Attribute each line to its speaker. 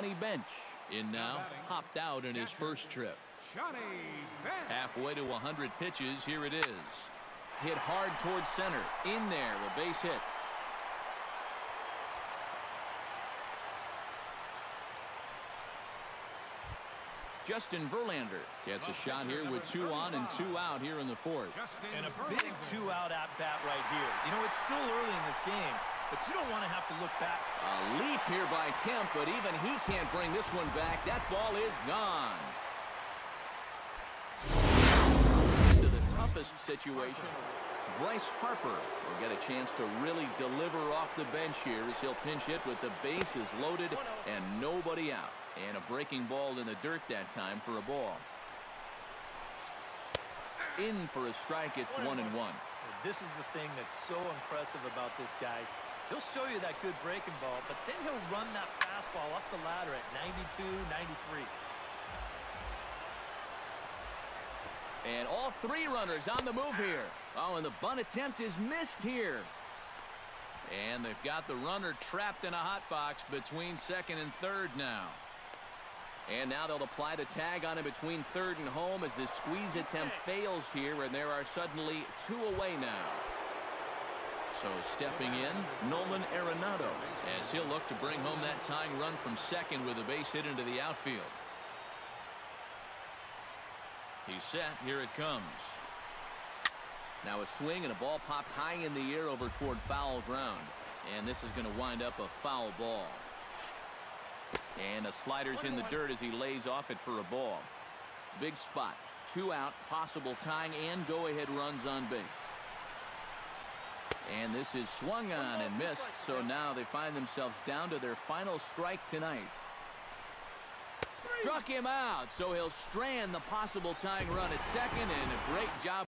Speaker 1: Bench in now, hopped out in his first trip. Halfway to 100 pitches, here it is. Hit hard towards center, in there, a base hit. Justin Verlander gets a shot here with 2 on and 2 out here in the fourth.
Speaker 2: And a big 2-out at-bat right here. You know, it's still early in this game, but you don't want to have to look back.
Speaker 1: A leap here by Kemp, but even he can't bring this one back. That ball is gone. To the toughest situation, Bryce Harper will get a chance to really deliver off the bench here as he'll pinch hit with the bases loaded and nobody out. And a breaking ball in the dirt that time for a ball. In for a strike, it's 1-1.
Speaker 2: This is the thing that's so impressive about this guy. He'll show you that good breaking ball, but then he'll run that fastball up the ladder at 92, 93.
Speaker 1: And all 3 runners on the move here. Oh, and the bunt attempt is missed here. And they've got the runner trapped in a hot box between second and third now. And now they'll apply the tag on him between third and home as this squeeze attempt fails here, and there are suddenly 2 away now. So stepping in, Nolan Arenado, as he'll look to bring home that tying run from second with a base hit into the outfield. He's set. Here it comes. Now a swing and a ball popped high in the air over toward foul ground. And this is going to wind up a foul ball. And a slider's in the dirt as he lays off it for a ball. Big spot. 2 out, possible tying and go-ahead runs on base. And this is swung on and missed, so now they find themselves down to their final strike tonight. Struck him out, so he'll strand the possible tying run at second, and a great job.